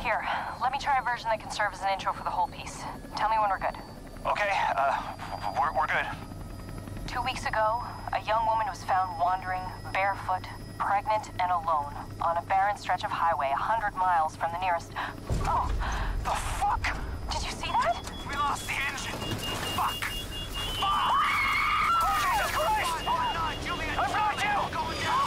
Here, let me try a version that can serve as an intro for the whole piece. Tell me when we're good. Okay, we're good. 2 weeks ago, a young woman was found wandering, barefoot, pregnant, and alone on a barren stretch of highway 100 miles from the nearest... Oh! The fuck? Did you see that? We lost the engine. Fuck! Fuck! Oh, Jesus Christ! Oh, no, Juliet! I've got you! Going down!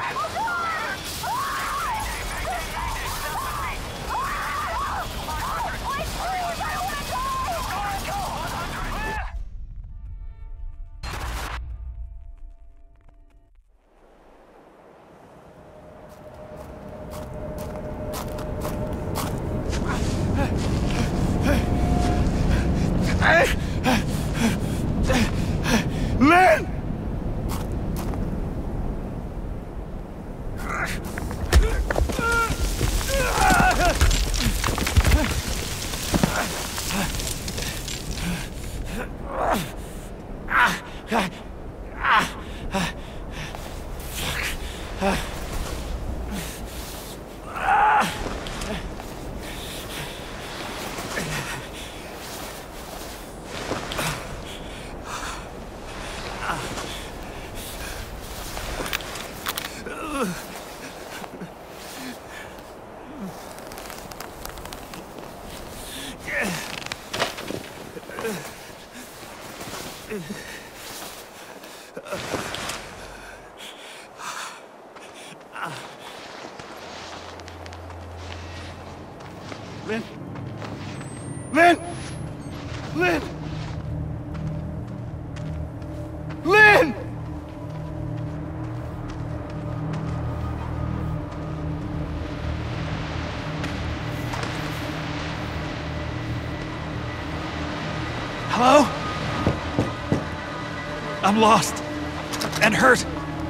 Lynn! Lynn? Lynn! Lynn! Lynn! Hello? I'm lost. And hurt.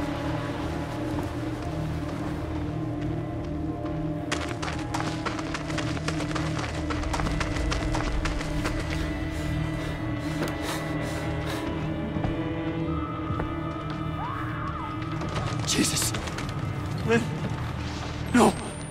Jesus. Lynn. No.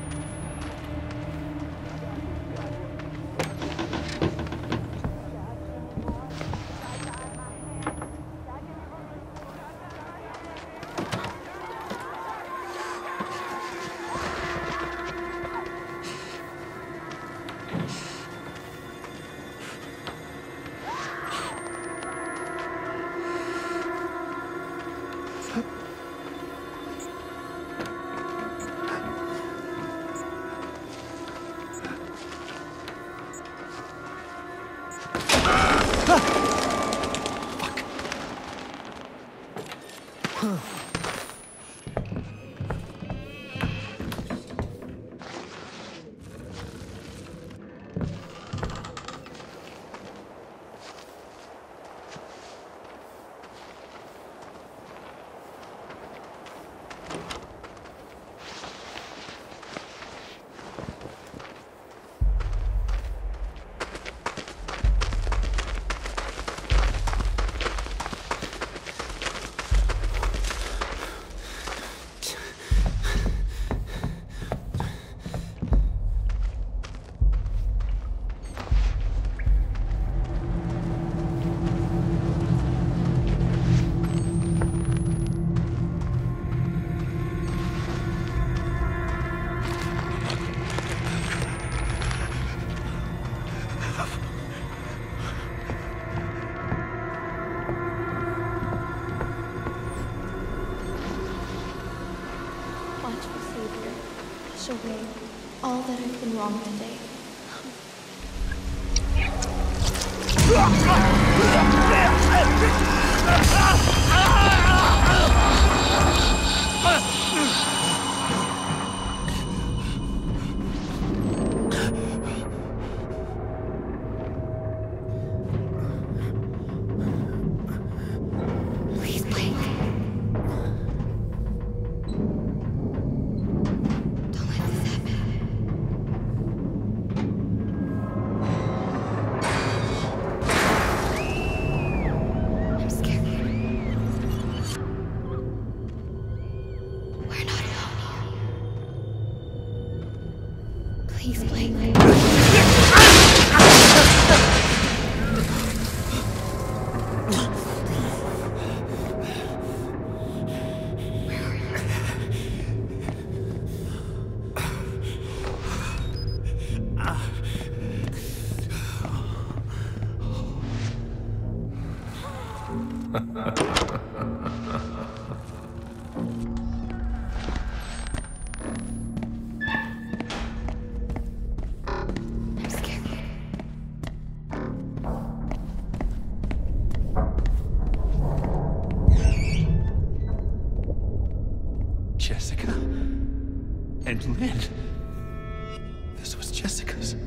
wash away all that I've been wrong today. Please, Blake. I'm scared. Jessica. And Lynn. This was Jessica's.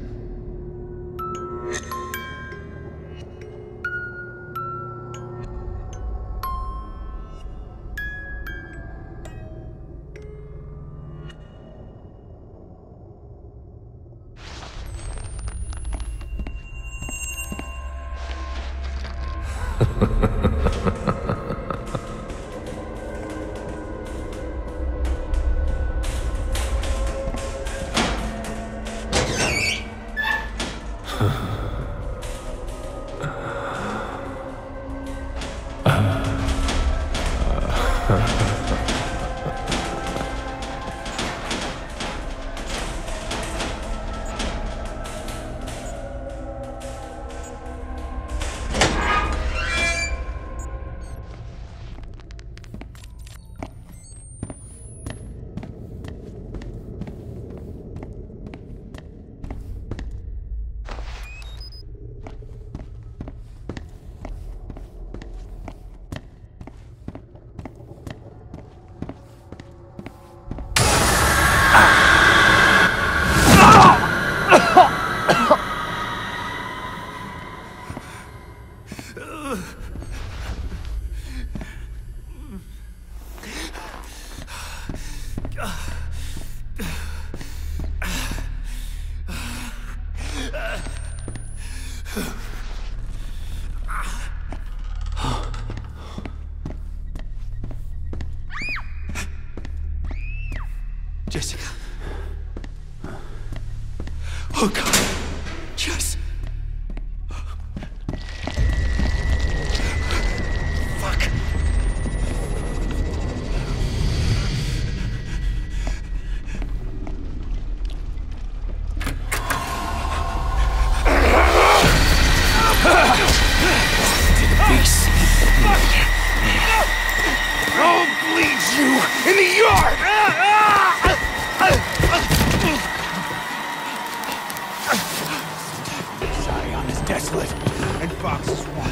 Jessica. Oh, God. Jess. Fuck. Beast. I'll bleed you in the yard! Zion is desolate, and Fox is one.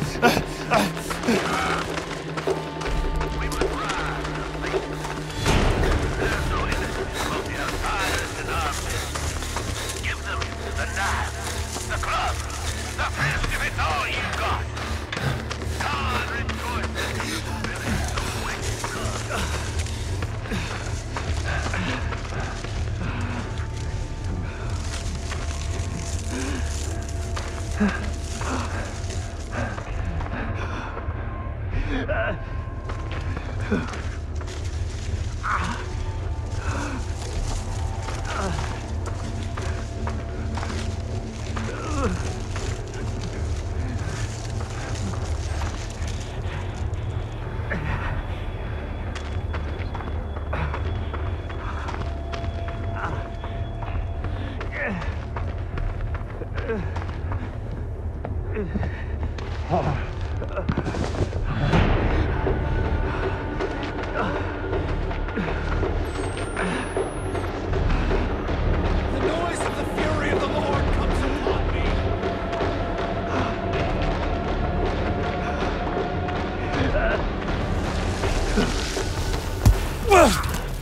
We would ride. There's no innocent among the outsiders in our midst. Give them the knife, the club, the fist if it's all you got. God rejoices you spilling the wicked blood.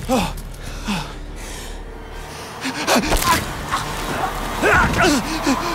Oh!